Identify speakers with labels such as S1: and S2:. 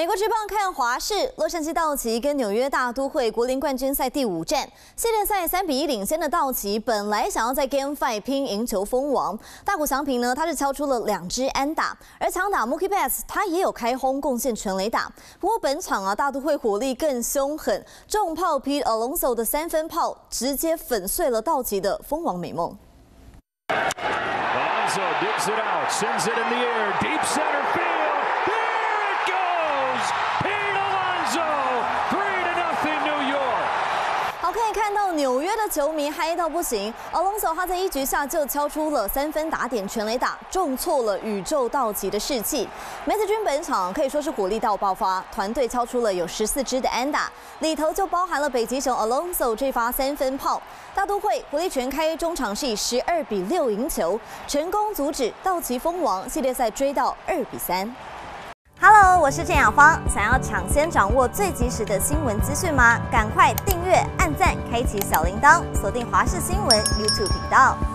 S1: 美国职棒看华视，洛杉矶道奇跟纽约大都会国联冠军赛第5战，系列赛3-1领先的道奇，本来想要在 Game 5拼赢球封王。大谷翔平呢，他是敲出了2支安打，而强打 Mookie Betts 他也有开轰贡献全垒打。不过本场大都会火力更凶狠，重炮 Pete Alonso 的3分炮直接粉碎了道奇的封王美梦。
S2: Alonso digs it out, sends it in the air, deep center field. There it goes! Pete Alonso, 3-0 New York.
S1: 好，可以看到纽约的球迷嗨到不行。Alonso 他在1局下就敲出了3分打点全垒打，重挫了宇宙道奇的士气。梅子军本场可以说是火力大爆发，团队敲出了有14支的安打，里头就包含了北极熊 Alonso 这发3分炮。大都会火力全开，中场是以12-6赢球，成功阻止道奇封王，系列赛追到2-3。 Hello， 我是郑雅芳。想要抢先掌握最及时的新闻资讯吗？赶快订阅、按赞、开启小铃铛，锁定华视新闻 YouTube 频道。